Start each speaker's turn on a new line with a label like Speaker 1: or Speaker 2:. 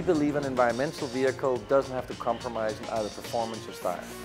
Speaker 1: we believe an environmental vehicle doesn't have to compromise in either performance or style.